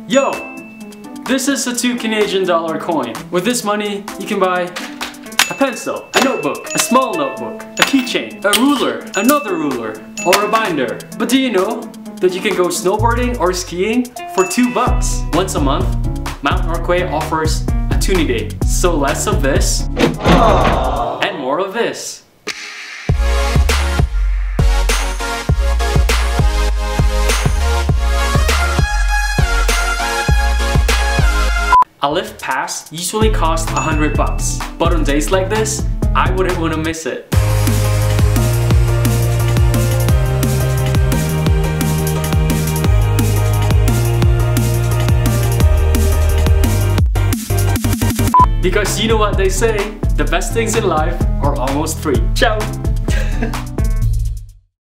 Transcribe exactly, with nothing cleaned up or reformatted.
Yo! This is a two Canadian dollar coin. With this money, you can buy a pencil, a notebook, a small notebook, a keychain, a ruler, another ruler, or a binder. But do you know that you can go snowboarding or skiing for two bucks? Once a month, Mount Norquay offers a toonie day. So less of this, Aww. and more of this. A lift pass usually costs a hundred bucks, but on days like this, I wouldn't want to miss it. Because you know what they say, the best things in life are almost free. Ciao!